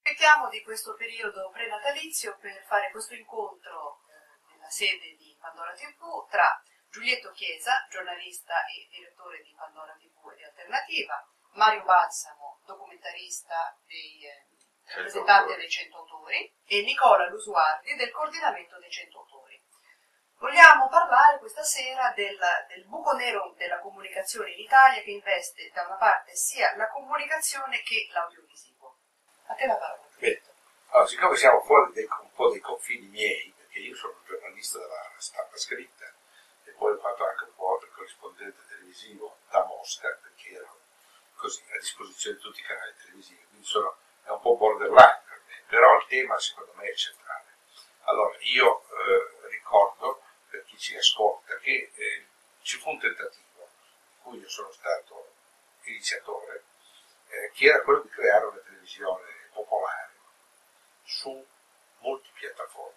Approfittiamo di questo periodo prenatalizio per fare questo incontro nella sede di Pandora TV tra Giulietto Chiesa, giornalista e direttore di Pandora TV e di Alternativa, Mario Balsamo, documentarista rappresentante dei 100 autori, e Nicola Lusuardi del coordinamento dei 100 autori. Vogliamo parlare questa sera del buco nero della comunicazione in Italia che investe da una parte sia la comunicazione che l'audiovisivo. A te la parola. Bene. Allora, siccome siamo fuori un po' dei confini miei, perché io sono un giornalista della stampa scritta e poi ho fatto anche un po' del corrispondente televisivo da Mosca, perché ero così a disposizione di tutti i canali televisivi, quindi è un po' borderline per me, però il tema secondo me è centrale. Allora, io ricordo, per chi ci ascolta, che ci fu un tentativo, di cui io sono stato iniziatore, che era quello di creare una televisione popolare su multipiattaforma.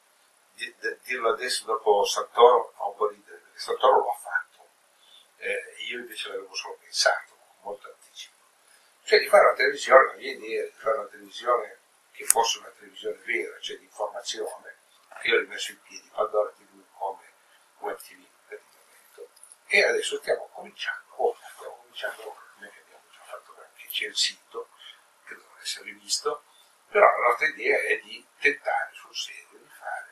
Dirlo adesso dopo Santoro fa un po' ridere, perché Santoro lo ha fatto, io invece l'avevo solo pensato con molto anticipo. Cioè di fare una televisione, la mia idea era di fare una televisione che fosse una televisione vera, cioè di informazione. Io ho rimesso in piedi Pandora TV come web TV praticamente, e adesso stiamo cominciando, non è che abbiamo già fatto anche, c'è il sito che dovrà essere rivisto, però la nostra idea è di tentare sul serio di fare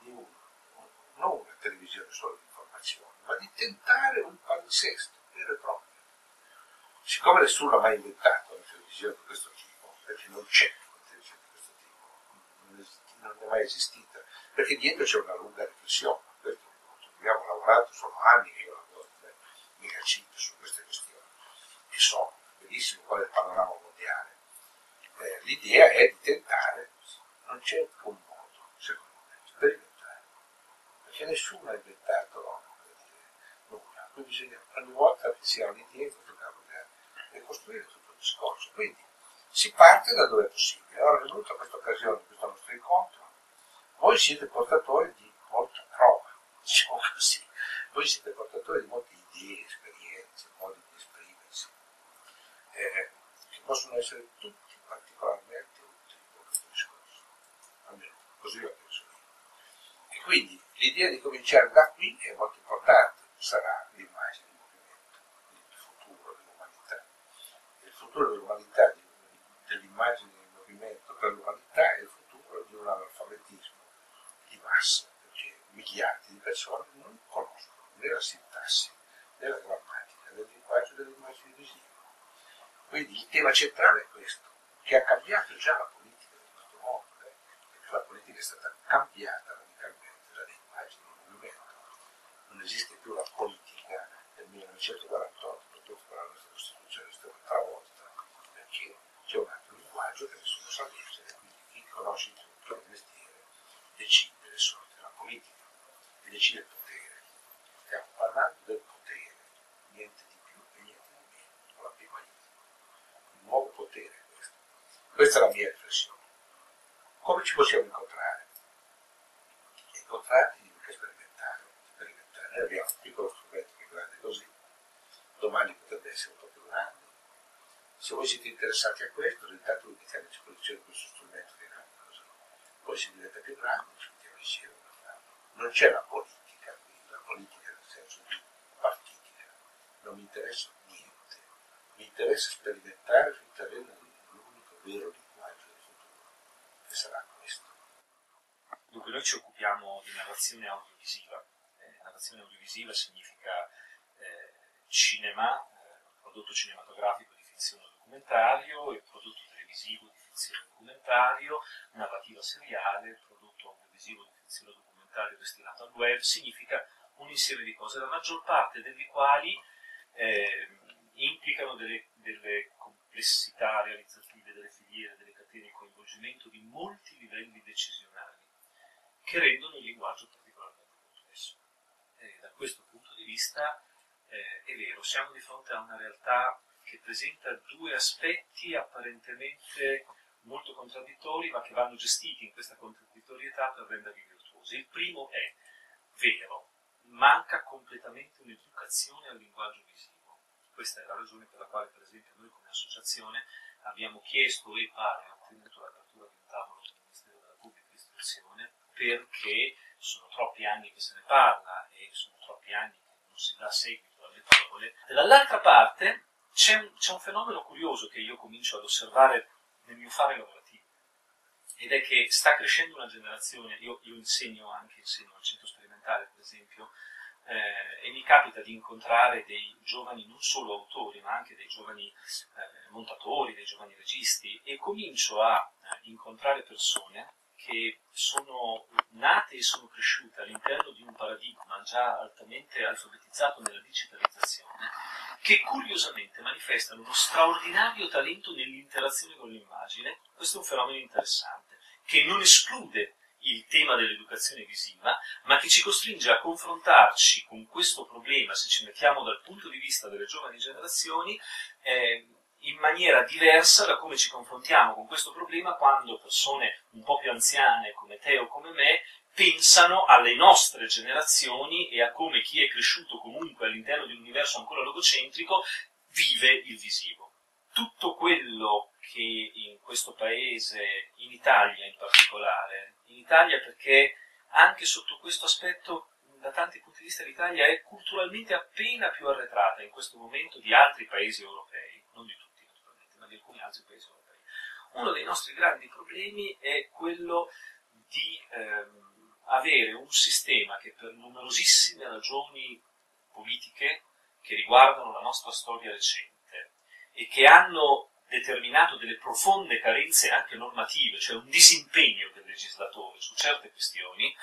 non una televisione solo di informazione, ma di tentare un palinsesto vero e proprio. Siccome nessuno ha mai inventato una televisione di questo tipo, perché non c'è una televisione di questo tipo, non è mai esistita, perché dietro c'è una lunga riflessione, questo abbiamo lavorato, sono anni che io lavoro come megacip su queste questioni, che so benissimo qual è il panorama mondiale. L'idea è di tentare, non c'è un modo, secondo me, sperimentare, perché nessuno ha inventato nulla, quindi bisogna ogni volta che si ha un'idea in questo caso e costruire tutto il discorso, quindi si parte da dove è possibile. Ora è venuta questa occasione di questo nostro incontro, voi siete portatori di molta prova, diciamo così, voi siete portatori di molte idee, esperienze, modi di esprimersi, che possono essere tutti particolarmente utili per questo discorso, almeno così la penso io. E quindi l'idea di cominciare da qui è molto importante, sarà l'immagine di movimento, il futuro dell'umanità. Il futuro dell'umanità, dell'immagine di movimento per l'umanità, è il futuro di un analfabetismo di massa, perché miliardi di persone non conoscono né la sintassi, né la grammatica, né il linguaggio delle immagini visive. Quindi il tema centrale è questo, che ha cambiato già la politica di questo mondo, perché la politica è stata cambiata radicalmente dalle immagini di movimento. Non esiste più la politica del 1948, purtroppo per la nostra Costituzione è stata travolta, perché c'è un altro linguaggio che nessuno sa leggere, quindi chi conosce il proprio mestiere decide le sorti della politica, e decide il potere. Stiamo parlando del potere, niente di più e niente di meno, con la prima linea. Un nuovo potere questo. Questa è la mia riflessione. Come ci possiamo incontrare? Incontrarci significa sperimentare. Noi abbiamo un piccolo strumento che è grande così, domani potrebbe essere un po' più grande. Se voi siete interessati a questo, intanto mettiamo a disposizione questo strumento che è grande così. Poi si diventa più grande, ci mettiamo insieme. Non c'è la politica qui, la politica nel senso di partitica. Non mi interessa niente. Mi interessa sperimentare sul terreno dell'unico vero linguaggio del futuro, che sarà questo. Dunque noi ci occupiamo di narrazione audiovisiva. Narrazione audiovisiva significa cinema, prodotto cinematografico di finzione documentario e prodotto televisivo di finzione documentario, narrativa seriale, prodotto audiovisivo di finzione documentario destinato al web, significa un insieme di cose, la maggior parte delle quali implicano delle complessità realizzative, delle filiere, delle catene, il coinvolgimento di molti livelli decisionali che rendono il linguaggio particolarmente complesso. Da questo punto di vista è vero, siamo di fronte a una realtà che presenta due aspetti apparentemente molto contraddittori, ma che vanno gestiti in questa contraddittorietà per renderli virtuosi. Il primo è vero, manca completamente un'educazione al linguaggio visivo. Questa è la ragione per la quale, per esempio, noi come associazione abbiamo chiesto e pare ottenuto l'apertura di un tavolo del Ministero della Pubblica Istruzione, perché sono troppi anni che se ne parla e sono troppi anni che non si dà seguito alle parole. Dall'altra parte c'è un fenomeno curioso che io comincio ad osservare nel mio fare lavorativo, ed è che sta crescendo una generazione. Io insegno al centro sperimentale, per esempio, e mi capita di incontrare dei giovani non solo autori, ma anche dei giovani montatori, dei giovani registi, e comincio a incontrare persone che sono nate e sono cresciute all'interno di un paradigma già altamente alfabetizzato nella digitalizzazione, che curiosamente manifestano uno straordinario talento nell'interazione con l'immagine. Questo è un fenomeno interessante, che non esclude il tema dell'educazione visiva, ma che ci costringe a confrontarci con questo problema, se ci mettiamo dal punto di vista delle giovani generazioni, in maniera diversa da come ci confrontiamo con questo problema quando persone un po' più anziane come te o come me pensano alle nostre generazioni e a come chi è cresciuto comunque all'interno di un universo ancora logocentrico vive il visivo. Tutto quello che in questo paese, in Italia in particolare, in Italia perché anche sotto questo aspetto, da tanti punti di vista, l'Italia è culturalmente appena più arretrata in questo momento di altri paesi europei, non di tutti naturalmente, ma di alcuni altri paesi europei. Uno dei nostri grandi problemi è quello di avere un sistema che per numerosissime ragioni politiche che riguardano la nostra storia recente e che hanno determinato delle profonde carenze anche normative, cioè un disimpegno del legislatore su certe questioni,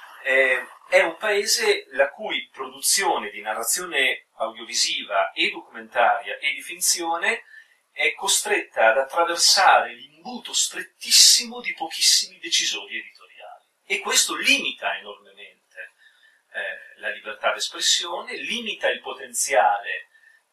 è un paese la cui produzione di narrazione audiovisiva e documentaria e di finzione è costretta ad attraversare l'imbuto strettissimo di pochissimi decisori editoriali. E questo limita enormemente la libertà d'espressione, limita il potenziale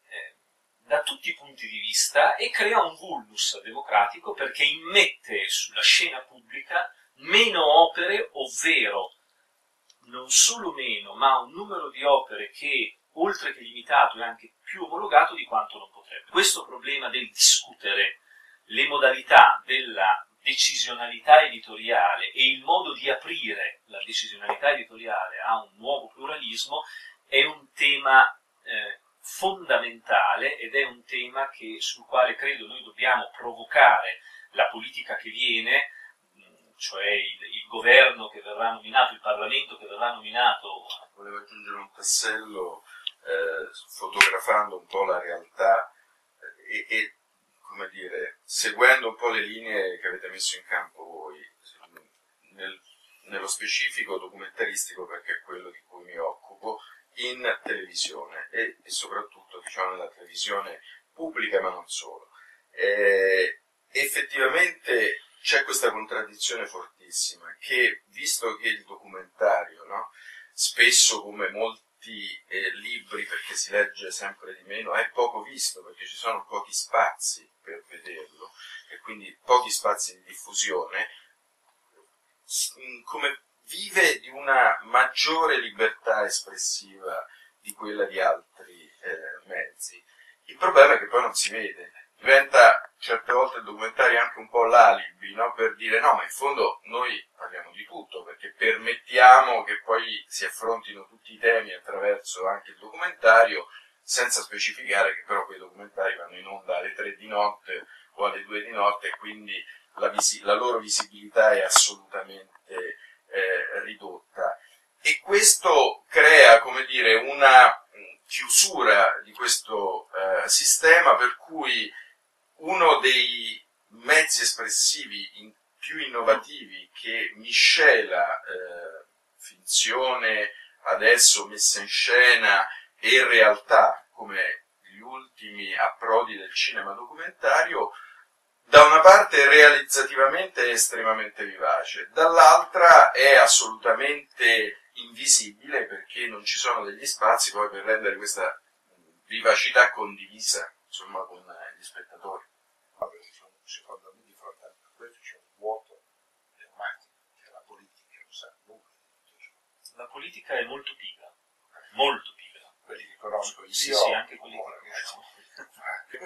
da tutti i punti di vista e crea un vulnus democratico perché immette sulla scena pubblica meno opere, ovvero non solo meno, ma un numero di opere che, oltre che limitato, è anche più omologato di quanto non potrebbe. Questo problema del discutere le modalità della decisionalità editoriale e il modo di aprire la decisionalità editoriale a un nuovo pluralismo è un tema fondamentale ed è un tema sul quale credo noi dobbiamo provocare la politica che viene, cioè il governo che verrà nominato, il Parlamento che verrà nominato. Volevo aggiungere un tassello fotografando un po' la realtà e come dire, seguendo un po' le linee che avete messo in campo voi, nello specifico documentaristico, perché è quello di cui mi occupo, in televisione e soprattutto diciamo nella televisione pubblica, ma non solo. Effettivamente c'è questa contraddizione fortissima che, visto che il documentario, no, spesso come molti libri, perché si legge sempre di meno, è poco visto perché ci sono pochi spazi per vederlo e quindi pochi spazi di diffusione, come vive di una maggiore libertà espressiva di quella di altri mezzi. Il problema è che poi non si vede, diventa certe volte il documentario anche un po' l'alibi, no? Per dire no, ma in fondo noi parliamo di tutto, perché permettiamo che poi si affrontino tutti i temi attraverso anche il documentario, senza specificare che però quei documentari vanno in onda alle 3 di notte o alle 2 di notte e quindi la loro visibilità è assolutamente ridotta. E questo crea, come dire, una chiusura di questo sistema per cui uno dei mezzi espressivi più innovativi che miscela finzione, adesso messa in scena, e realtà, come gli ultimi approdi del cinema documentario, da una parte realizzativamente è estremamente vivace, dall'altra è assolutamente invisibile perché non ci sono degli spazi poi per rendere questa vivacità condivisa, insomma, con gli spettatori. Vabbè, secondo me di fronte a questo c'è un vuoto pneumatico, che la politica non sa nulla di tutto ciò. La politica è molto pigra, molto pigra. Quelli che conosco io, Sì, anche quelli che conosciamo.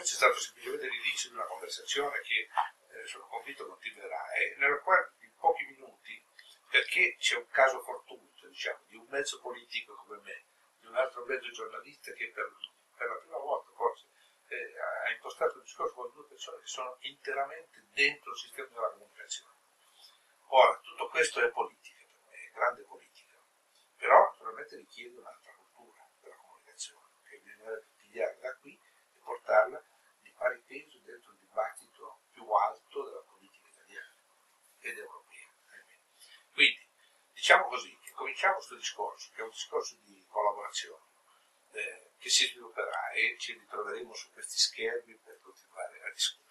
Questo è stato semplicemente l'inizio di una conversazione che sono convinto continuerà e nella quale in pochi minuti, perché c'è un caso fortuito, diciamo, di un mezzo politico come me, di un altro mezzo giornalista che per la prima volta forse ha impostato il discorso con due persone che sono interamente dentro il sistema della comunicazione. Ora, tutto questo è politica per me, è grande politica, però naturalmente richiede un'altra cultura della comunicazione, che bisognerebbe pigliare da qui e portarla di pari peso dentro il dibattito più alto della politica italiana ed europea. Quindi, diciamo così, che cominciamo questo discorso, che è un discorso di collaborazione, che si svilupperà e ci ritroveremo su questi schermi per continuare a discutere.